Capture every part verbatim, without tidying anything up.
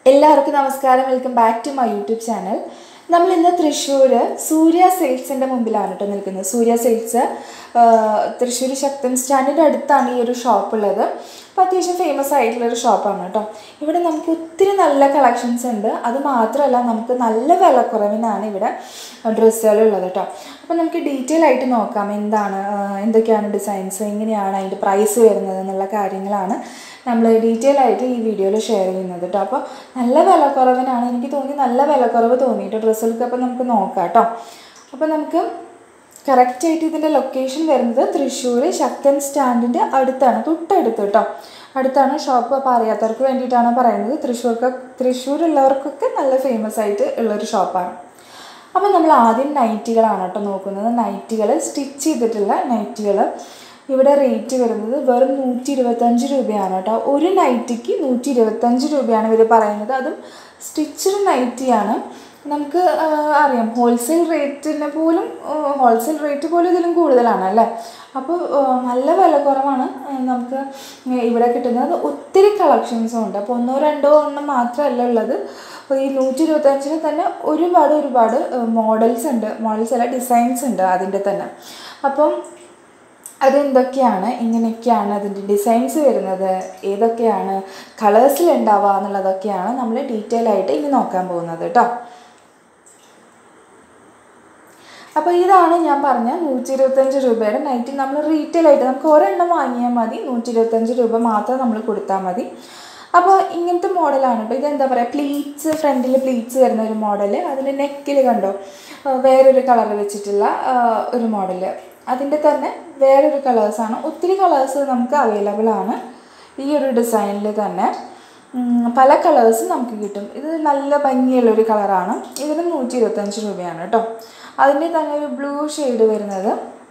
എല്ലാവർക്കും നമസ്കാരം. Welcome back to my YouTube channel. നമ്മൾ ഇന്ന് തൃശ്ശൂർ സൂര്യ സിൽക്സിൻ്റെ മുമ്പിലാണ് കേട്ടോ നിൽക്കുന്നത്. സൂര്യ സിൽക്സ് തൃശ്ശൂർ ശക്തൻ സ്റ്റാൻഡിൻ്റെ അടുത്താണ് ഈ ഒരു ഷോപ്പ് ഉള്ളത്. അപ്പോൾ അത്യാവശ്യം ഫേമസ് ആയിട്ടുള്ളൊരു ഷോപ്പാണ് കേട്ടോ. ഇവിടെ നമുക്ക് ഒത്തിരി നല്ല കളക്ഷൻസ് ഉണ്ട്. അത് മാത്രമല്ല നമുക്ക് നല്ല വിലക്കുറവിനാണ് ഇവിടെ ഡ്രസ്സുകളുള്ളത് കേട്ടോ. അപ്പോൾ നമുക്ക് ഡീറ്റെയിൽ ആയിട്ട് നോക്കാം എന്താണ് എന്തൊക്കെയാണ് ഡിസൈൻസ്, എങ്ങനെയാണ് അതിൻ്റെ പ്രൈസ് വരുന്നത് എന്നുള്ള കാര്യങ്ങളാണ് നമ്മൾ ഡീറ്റെയിൽ ആയിട്ട് ഈ വീഡിയോയിൽ ഷെയർ ചെയ്യുന്നത് കേട്ടോ. അപ്പോൾ നല്ല വിലക്കുറവിനാണ്, എനിക്ക് തോന്നി നല്ല വിലക്കുറവ് തോന്നിയിട്ട് ഡ്രസ്സുകൾക്ക്. അപ്പോൾ നമുക്ക് നോക്കാം കേട്ടോ. അപ്പോൾ നമുക്ക് കറക്റ്റായിട്ട് ഇതിൻ്റെ ലൊക്കേഷൻ വരുന്നത് തൃശ്ശൂർ ശക്തൻ സ്റ്റാൻഡിൻ്റെ അടുത്താണ്, തൊട്ടടുത്ത് കേട്ടോ, അടുത്താണ് ഷോപ്പ്. അപ്പോൾ അറിയാത്തവർക്ക് വേണ്ടിയിട്ടാണ് പറയുന്നത്. തൃശ്ശൂർക്ക് തൃശ്ശൂരുള്ളവർക്കൊക്കെ നല്ല ഫേമസ് ആയിട്ട് ഉള്ളൊരു ഷോപ്പാണ്. അപ്പോൾ നമ്മൾ ആദ്യം നൈറ്റികളാണ് കേട്ടോ നോക്കുന്നത്. നൈറ്റികൾ സ്റ്റിച്ച് ചെയ്തിട്ടുള്ള നൈറ്റികൾ. ഇവിടെ റേറ്റ് വരുന്നത് വെറും നൂറ്റി ഇരുപത്തഞ്ച് രൂപയാണ് കേട്ടോ. ഒരു നൈറ്റിക്ക് നൂറ്റി ഇരുപത്തഞ്ച് രൂപയാണ് ഇവർ പറയുന്നത്. അതും സ്റ്റിച്ചഡ് നൈറ്റിയാണ്. നമുക്ക് അറിയാം ഹോൾസെയിൽ റേറ്റിനെ പോലും ഹോൾസെയിൽ റേറ്റ് പോലും ഇതിലും കൂടുതലാണ് അല്ലേ. അപ്പോൾ നല്ല വില കുറവാണ് നമുക്ക് ഇവിടെ കിട്ടുന്നത്. ഒത്തിരി കളക്ഷൻസും ഉണ്ട്. അപ്പോൾ ഒന്നോ രണ്ടോ എണ്ണം മാത്രമല്ല ഉള്ളത്. ഈ നൂറ്റി ഇരുപത്തഞ്ചിന് തന്നെ ഒരുപാട് ഒരുപാട് മോഡൽസ് ഉണ്ട്. മോഡൽസ് അല്ല, ഡിസൈൻസ് ഉണ്ട് അതിൻ്റെ തന്നെ. അപ്പം അതെന്തൊക്കെയാണ്, ഇങ്ങനെയൊക്കെയാണ് അതിൻ്റെ ഡിസൈൻസ് വരുന്നത്, ഏതൊക്കെയാണ് കളേഴ്സിൽ ഉണ്ടാവുക എന്നുള്ളതൊക്കെയാണ് നമ്മൾ ഡീറ്റെയിൽ ആയിട്ട് ഇനി നോക്കാൻ പോകുന്നത് കേട്ടോ. അപ്പോൾ ഇതാണ് ഞാൻ പറഞ്ഞ നൂറ്റി ഇരുപത്തഞ്ച് രൂപയുടെ നൈറ്റി. നമ്മൾ റീറ്റെയിൽ ആയിട്ട് നമുക്ക് ഒരെണ്ണം വാങ്ങിയാൽ മതി, നൂറ്റി ഇരുപത്തഞ്ച് രൂപ മാത്രം നമ്മൾ കൊടുത്താൽ മതി. അപ്പോൾ ഇങ്ങനത്തെ മോഡലാണ് കേട്ടോ. ഇതെന്താ പറയുക, പ്ലീറ്റ്സ്, ഫ്രണ്ടിൽ പ്ലീറ്റ്സ് വരുന്ന ഒരു മോഡൽ. അതിൽ നെക്കിൽ കണ്ടോ വേറൊരു കളർ വെച്ചിട്ടുള്ള ഒരു മോഡൽ. അതിൻ്റെ തന്നെ വേറൊരു കളേഴ്സാണ്. ഒത്തിരി കളേഴ്സ് നമുക്ക് അവൈലബിൾ ആണ്. ഈ ഒരു ഡിസൈനിൽ തന്നെ പല കളേഴ്സും നമുക്ക് കിട്ടും. ഇത് നല്ല ഭംഗിയുള്ളൊരു കളറാണ്. ഇതിന് നൂറ്റി ഇരുപത്തഞ്ച് രൂപയാണ് കേട്ടോ. അതിൻ്റെ തന്നെ ഒരു ബ്ലൂ ഷെയ്ഡ് വരുന്നത്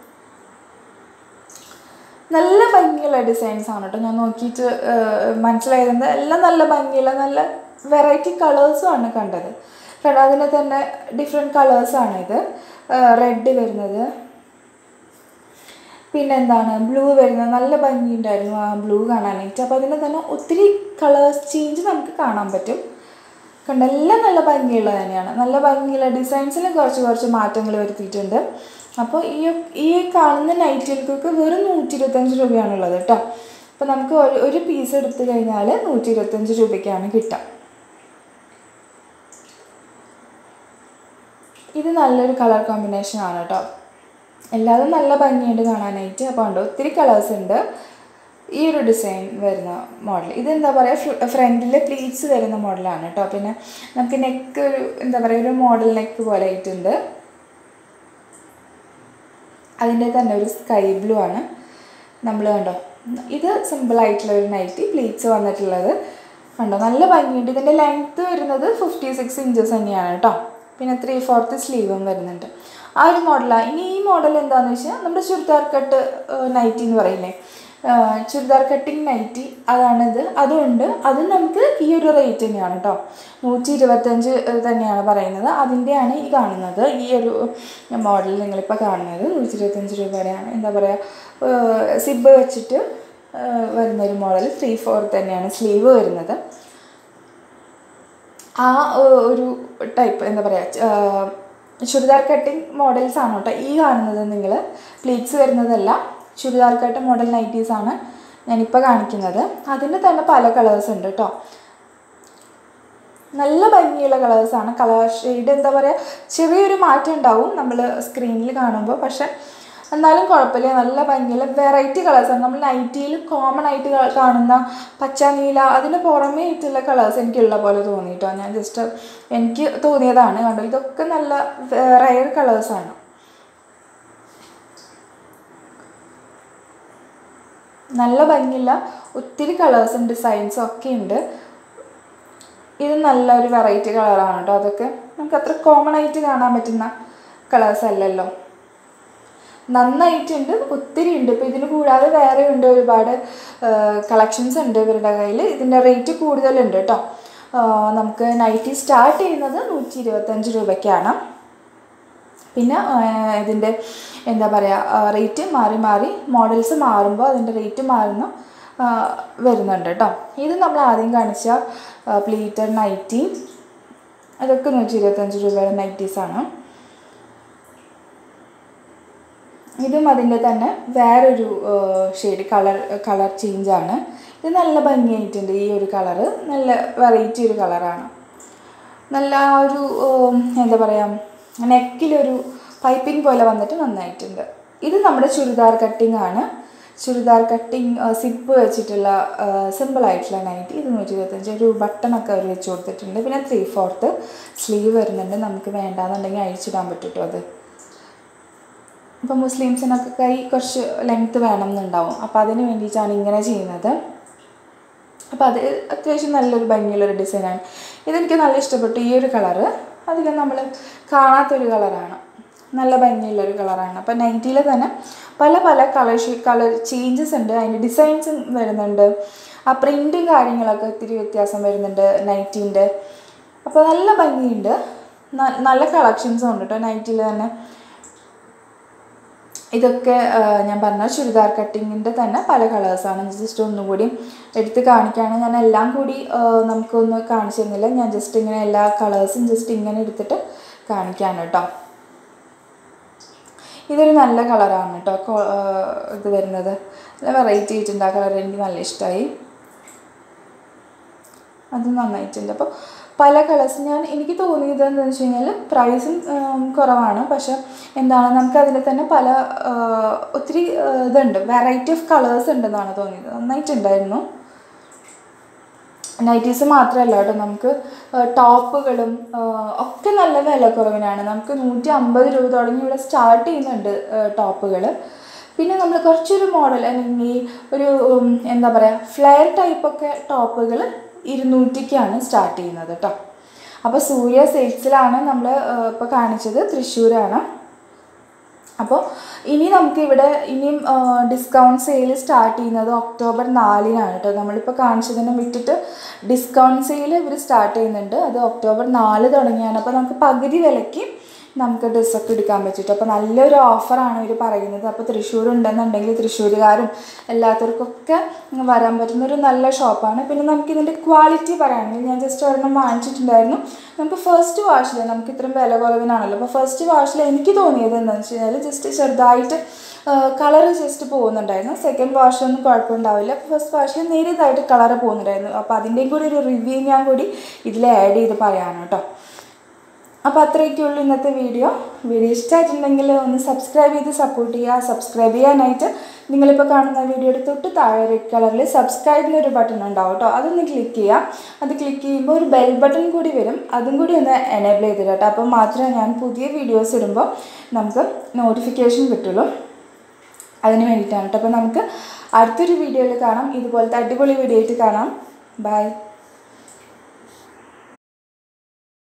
നല്ല ഭംഗിയുള്ള ഡിസൈൻസാണ് കേട്ടോ. ഞാൻ നോക്കിയിട്ട് മനസ്സിലായത് എല്ലാം നല്ല ഭംഗിയുള്ള നല്ല വെറൈറ്റി കളേഴ്സുമാണ് കണ്ടത്. കാരണം അതിൻ്റെ തന്നെ ഡിഫറെൻറ്റ് കളേഴ്സാണിത്. റെഡ് വരുന്നത്, പിന്നെന്താണ് ബ്ലൂ വരുന്നത്. നല്ല ഭംഗിയുണ്ടായിരുന്നു ആ ബ്ലൂ കാണാനായിട്ട്. അപ്പോൾ അതിൻ്റെ തന്നെ ഒത്തിരി കളേഴ്സ് ചേഞ്ച് നമുക്ക് കാണാൻ പറ്റും. കണ്ട എല്ലാം നല്ല ഭംഗിയുള്ളത് തന്നെയാണ്. നല്ല ഭംഗിയുള്ള ഡിസൈൻസിലും കുറച്ച് കുറച്ച് മാറ്റങ്ങൾ വരുത്തിയിട്ടുണ്ട്. അപ്പോൾ ഈ ഈ കാണുന്ന നൈറ്റികൾക്കൊക്കെ വെറും നൂറ്റി ഇരുപത്തഞ്ച് രൂപയാണുള്ളത് കേട്ടോ. അപ്പോൾ നമുക്ക് ഒരു ഒരു പീസ് എടുത്തു കഴിഞ്ഞാൽ നൂറ്റി ഇരുപത്തഞ്ച് രൂപയ്ക്കാണ് കിട്ടുക. ഇത് നല്ലൊരു കളർ കോമ്പിനേഷനാണ് കേട്ടോ. എല്ലാതും നല്ല ഭംഗിയുണ്ട് കാണാനായിട്ട്. അപ്പോൾ ഉണ്ട് ഒത്തിരി കളേഴ്സ് ഉണ്ട്. ഈ ഒരു ഡിസൈൻ വരുന്ന മോഡൽ ഇതെന്താ പറയുക, ഫ്രണ്ടിൽ പ്ലീറ്റ്സ് വരുന്ന മോഡലാണ് കേട്ടോ. പിന്നെ നമുക്ക് നെക്ക് ഒരു എന്താ പറയുക ഒരു മോഡൽ നെക്ക് പോലെ ആയിട്ടുണ്ട്. അതിൻ്റെ തന്നെ ഒരു സ്കൈ ബ്ലൂ ആണ് നമ്മൾ കണ്ടോ. ഇത് സിമ്പിളായിട്ടുള്ള ഒരു നൈറ്റി, പ്ലീറ്റ്സ് വന്നിട്ടുള്ളത് കണ്ടോ, നല്ല ഭംഗിയുണ്ട്. ഇതിൻ്റെ ലെങ്ത്ത് വരുന്നത് ഫിഫ്റ്റി സിക്സ് ഇഞ്ചസ് തന്നെയാണ് കേട്ടോ. പിന്നെ ത്രീ ഫോർത്ത് സ്ലീവും വരുന്നുണ്ട്. ആ ഒരു മോഡലാണ്. ഇനി ഈ മോഡൽ എന്താണെന്ന് വെച്ചാൽ നമ്മുടെ ചുരിദാർ കട്ട് നൈറ്റി എന്ന് പറയില്ലേ, ചുരിദാർ കട്ടിങ് നൈറ്റി, അതാണിത്. അതുകൊണ്ട് അതും നമുക്ക് ഈ ഒരു റേറ്റ് തന്നെയാണ് കേട്ടോ. നൂറ്റി ഇരുപത്തഞ്ച് തന്നെയാണ് പറയുന്നത്. അതിൻ്റെയാണ് ഈ കാണുന്നത്. ഈ ഒരു മോഡൽ നിങ്ങളിപ്പോൾ കാണുന്നത് നൂറ്റി ഇരുപത്തഞ്ച് രൂപയുടെയാണ്. എന്താ പറയുക, സിബ് വെച്ചിട്ട് വരുന്നൊരു മോഡൽ. ത്രീ ഫോർത്ത് തന്നെയാണ് സ്ലീവ് വരുന്നത്. ആ ഒരു ടൈപ്പ് എന്താ പറയുക ചുരിദാർ കട്ടിങ് മോഡൽസാണ് കേട്ടോ ഈ കാണുന്നത്. നിങ്ങൾ പ്ലീറ്റ്സ് വരുന്നതല്ല, ചുരിദാർ കട്ട് മോഡൽ നൈറ്റീസാണ് ഞാനിപ്പോൾ കാണിക്കുന്നത്. അതിൻ്റെ തന്നെ പല കളേഴ്സ് ഉണ്ട് കേട്ടോ. നല്ല ഭംഗിയുള്ള കളേഴ്സാണ്. കളർ ഷെയ്ഡ് എന്താ പറയുക ചെറിയൊരു മാറ്റം ഉണ്ടാവും നമ്മൾ സ്ക്രീനിൽ കാണുമ്പോൾ. പക്ഷെ എന്നാലും കുഴപ്പമില്ല, നല്ല ഭംഗിയുള്ള വെറൈറ്റി കളേഴ്സാണ്. നമ്മൾ നൈറ്റിയിൽ കോമൺ ആയിട്ട് കാണുന്ന പച്ച, നീല, അതിന് പുറമേ ആയിട്ടുള്ള കളേഴ്സ് എനിക്കുള്ള പോലെ തോന്നിയിട്ടോ. ഞാൻ ജസ്റ്റ് എനിക്ക് തോന്നിയതാണ് കണ്ടോ. ഇതൊക്കെ നല്ല റയർ കളേഴ്സാണ്. നല്ല ഭംഗിയുള്ള ഒത്തിരി കളേഴ്സും ഡിസൈൻസും ഒക്കെ ഉണ്ട്. ഇത് നല്ലൊരു വെറൈറ്റി കളറാണ് കേട്ടോ. അതൊക്കെ നമുക്ക് അത്ര കോമൺ ആയിട്ട് കാണാൻ പറ്റുന്ന കളേഴ്സ് അല്ലല്ലോ. നന്നായിട്ടുണ്ട്, ഒത്തിരി ഉണ്ട്. ഇപ്പോൾ ഇതിന് കൂടാതെ വേറെ ഉണ്ട്, ഒരുപാട് കളക്ഷൻസ് ഉണ്ട് ഇവരുടെ കയ്യിൽ. ഇതിൻ്റെ റേറ്റ് കൂടുതലുണ്ട് കേട്ടോ. നമുക്ക് നൈറ്റി സ്റ്റാർട്ട് ചെയ്യുന്നത് നൂറ്റി ഇരുപത്തഞ്ച് രൂപയ്ക്കാണ്. പിന്നെ ഇതിൻ്റെ എന്താ പറയുക റേറ്റ് മാറി മാറി മോഡൽസ് മാറുമ്പോൾ അതിൻ്റെ റേറ്റ് മാറുന്ന വരുന്നുണ്ട് കേട്ടോ. ഇത് നമ്മൾ ആദ്യം കാണിച്ച പ്ലീറ്റഡ് നൈറ്റി, അതൊക്കെ നൂറ്റി ഇരുപത്തഞ്ച് രൂപയുടെ നൈറ്റീസാണ്. ഇതും അതിൻ്റെ തന്നെ വേറൊരു ഷെയ്ഡ് കളർ കളർ ചേഞ്ചാണ്. ഇത് നല്ല ഭംഗിയായിട്ടുണ്ട്. ഈ ഒരു കളറ് നല്ല വെറൈറ്റി ഒരു കളറാണ്. നല്ല ആ ഒരു എന്താ പറയുക, നെക്കിലൊരു പൈപ്പിംഗ് പോലെ വന്നിട്ട് നന്നായിട്ടുണ്ട്. ഇത് നമ്മുടെ ചുരിദാർ കട്ടിംഗ് ആണ്. ചുരിദാർ കട്ടിങ് സിപ്പ് വെച്ചിട്ടുള്ള സിമ്പിളായിട്ടുള്ള നൈറ്റി. ഇത് നൂറ്റി ഇരുപത്തഞ്ച്. ഒരു ബട്ടണൊക്കെ അവർ വെച്ച് കൊടുത്തിട്ടുണ്ട്. പിന്നെ ത്രീ ഫോർത്ത് സ്ലീവ് വരുന്നുണ്ട്. നമുക്ക് വേണ്ടാന്നുണ്ടെങ്കിൽ അഴിച്ചിടാൻ പറ്റും കേട്ടോ. അത് ഇപ്പോൾ മുസ്ലിംസിനൊക്കെ കൈ കുറച്ച് ലെങ്ത്ത് വേണം എന്നുണ്ടാവും. അപ്പോൾ അതിന് വേണ്ടിയിട്ടാണ് ഇങ്ങനെ ചെയ്യുന്നത്. അപ്പോൾ അത് അത്യാവശ്യം നല്ലൊരു ഭംഗിയുള്ളൊരു ഡിസൈനാണ്. ഇതെനിക്ക് നല്ല ഇഷ്ടപ്പെട്ടു. ഈ ഒരു കളറ് അധികം നമ്മൾ കാണാത്തൊരു കളറാണ്. നല്ല ഭംഗിയുള്ളൊരു കളറാണ്. അപ്പോൾ നൈറ്റിയിൽ തന്നെ പല പല കളർ കളർ ചേഞ്ചസ് ഉണ്ട്. അതിൻ്റെ ഡിസൈൻസും വരുന്നുണ്ട്. ആ പ്രിൻറ്റും കാര്യങ്ങളൊക്കെ ഒത്തിരി വ്യത്യാസം വരുന്നുണ്ട് നൈറ്റീൻ്റെ. അപ്പോൾ നല്ല ഭംഗിയുണ്ട്. നല്ല കളക്ഷൻസും ഉണ്ട് കേട്ടോ നൈറ്റിയിൽ തന്നെ. ഇതൊക്കെ ഞാൻ പറഞ്ഞ ചുരിദാർ കട്ടിങ്ങിൻ്റെ തന്നെ പല കളേഴ്സാണ്. ജസ്റ്റ് ഒന്നുകൂടി എടുത്ത് കാണിക്കുകയാണ്. ഞാൻ എല്ലാം കൂടി നമുക്കൊന്ന് കാണിച്ചു തരുന്നില്ല. ഞാൻ ജസ്റ്റ് ഇങ്ങനെ എല്ലാ കളേഴ്സും ജസ്റ്റ് ഇങ്ങനെ എടുത്തിട്ട് കാണിക്കുകയാണ് കേട്ടോ. ഇതൊരു നല്ല കളറാണ് കേട്ടോ. ഇത് വരുന്നത് നല്ല വെറൈറ്റി ആയിട്ടുണ്ട്. ആ കളർ എനിക്ക് നല്ല ഇഷ്ടമായി. അത് നന്നായിട്ടുണ്ട്. അപ്പോൾ പല കളേഴ്സ് ഞാൻ എനിക്ക് തോന്നിയത് എന്താണെന്ന് വെച്ച് കഴിഞ്ഞാൽ പ്രൈസും കുറവാണ്. പക്ഷെ എന്താണ് നമുക്കതിൽ തന്നെ പല ഒത്തിരി ഇതുണ്ട്, വെറൈറ്റി ഓഫ് കളേഴ്സ് ഉണ്ടെന്നാണ് തോന്നിയത്. നന്നായിട്ടുണ്ടായിരുന്നു. നൈറ്റീസ് മാത്രമല്ല കേട്ടോ, നമുക്ക് ടോപ്പുകളും ഒക്കെ നല്ല വില കുറവിനാണ്. നമുക്ക് നൂറ്റി അമ്പത് രൂപ തുടങ്ങി ഇവിടെ സ്റ്റാർട്ട് ചെയ്യുന്നുണ്ട് ടോപ്പുകൾ. പിന്നെ നമ്മൾ കുറച്ചൊരു മോഡൽ അല്ലെങ്കിൽ ഒരു എന്താ പറയുക ഫ്ലെയർ ടൈപ്പൊക്കെ ടോപ്പുകൾ ഇരുന്നൂറ്റിക്കാണ് സ്റ്റാർട്ട് ചെയ്യുന്നത് കേട്ടോ. അപ്പോൾ സൂര്യ സെയിൽസിലാണ് നമ്മൾ ഇപ്പോൾ കാണിച്ചത്. തൃശ്ശൂരാണ്. അപ്പോൾ ഇനി നമുക്കിവിടെ ഇനിയും ഡിസ്കൗണ്ട് സെയിൽ സ്റ്റാർട്ട് ചെയ്യുന്നത് ഒക്ടോബർ നാലിനാണ് കേട്ടോ. നമ്മളിപ്പോൾ കാണിച്ചതിനെ വിട്ടിട്ട് ഡിസ്കൗണ്ട് സെയിൽ ഇവർ സ്റ്റാർട്ട് ചെയ്യുന്നുണ്ട്. അത് ഒക്ടോബർ നാല് തുടങ്ങിയാണ്. അപ്പോൾ നമുക്ക് പകുതി വിലയ്ക്ക് നമുക്ക് ഡ്രസ്സൊക്കെ എടുക്കാൻ പറ്റിയിട്ട്. അപ്പോൾ നല്ലൊരു ഓഫറാണ് ഇവർ പറയുന്നത്. അപ്പോൾ തൃശ്ശൂർ ഉണ്ടെന്നുണ്ടെങ്കിൽ തൃശ്ശൂരുകാരും എല്ലാത്തവർക്കൊക്കെ വരാൻ പറ്റുന്നൊരു നല്ല ഷോപ്പാണ്. പിന്നെ നമുക്കിതിൻ്റെ ക്വാളിറ്റി പറയുകയാണെങ്കിൽ ഞാൻ ജസ്റ്റ് ഒരെണ്ണം വാങ്ങിച്ചിട്ടുണ്ടായിരുന്നു. നമുക്ക് ഫസ്റ്റ് വാഷിൽ നമുക്ക് ഇത്രയും വില കുറവിനാണല്ലോ. അപ്പോൾ ഫസ്റ്റ് വാഷിൽ എനിക്ക് തോന്നിയത് എന്താണെന്ന് വെച്ച് കഴിഞ്ഞാൽ ജസ്റ്റ് ചെറുതായിട്ട് കളറ് ജസ്റ്റ് പോകുന്നുണ്ടായിരുന്നു. സെക്കൻഡ് വാഷിലൊന്നും കുഴപ്പമുണ്ടാവില്ല. ഫസ്റ്റ് വാഷിൽ നേരിയതായിട്ട് കളറ് പോകുന്നുണ്ടായിരുന്നു. അപ്പോൾ അതിൻ്റെയും കൂടി ഒരു റിവ്യൂ ഞാൻ കൂടി ഇതിൽ ആഡ് ചെയ്ത് പറയാനാണ് കേട്ടോ. അപ്പോൾ അത്രയൊക്കെയുള്ളൂ ഇന്നത്തെ വീഡിയോ. വീഡിയോ ഇഷ്ടമായിട്ടുണ്ടെങ്കിൽ ഒന്ന് സബ്സ്ക്രൈബ് ചെയ്ത് സപ്പോർട്ട് ചെയ്യുക. സബ്സ്ക്രൈബ് ചെയ്യാനായിട്ട് നിങ്ങളിപ്പോൾ കാണുന്ന വീഡിയോയുടെ തൊട്ട് താഴെ റെഡ് കളറിൽ സബ്സ്ക്രൈബിനൊരു ബട്ടൺ ഉണ്ടാവും കേട്ടോ. അതൊന്ന് ക്ലിക്ക് ചെയ്യുക. അത് ക്ലിക്ക് ചെയ്യുമ്പോൾ ഒരു ബെൽ ബട്ടൺ കൂടി വരും. അതും കൂടി ഒന്ന് എനേബിൾ ചെയ്തിട്ട് കേട്ടോ. അപ്പോൾ മാത്രമേ ഞാൻ പുതിയ വീഡിയോസ് ഇടുമ്പോൾ നമുക്ക് നോട്ടിഫിക്കേഷൻ കിട്ടുള്ളൂ. അതിന് വേണ്ടിയിട്ടാണ് കേട്ടോ. അപ്പോൾ നമുക്ക് അടുത്തൊരു വീഡിയോയിൽ കാണാം. ഇതുപോലത്തെ അടിപൊളി വീഡിയോ ആയിട്ട് കാണാം. ബൈ.